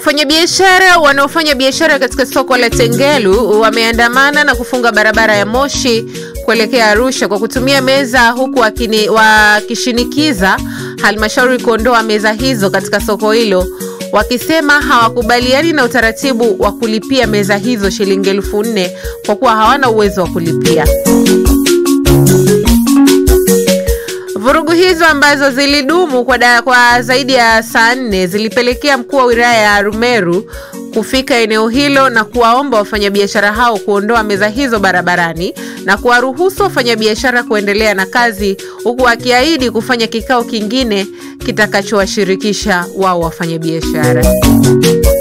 Wafanyabiashara wanaofanya biashara katika soko la Tengelu wameandamana na kufunga barabara ya Moshi kuelekea Arusha kwa kutumia meza, huku wakishinikiza halmashauri kuondoa meza hizo katika soko hilo, wakisema hawakubaliani na utaratibu wa kulipia meza hizo shilingi 4,000 kwa kuwa hawana uwezo wa kulipia. Vurugu hizo ambazo zilidumu kwa zaidi ya saa 4 zilipelekea mkuu wa wilaya ya Arumeru kufika eneo hilo na kuwaomba wafanyabiashara hao kuondoa meza hizo barabarani na kuwaruhusu wafanyabiashara kuendelea na kazi, huku akiahidi kufanya kikao kingine kitakachowashirikisha wao wafanyabiashara.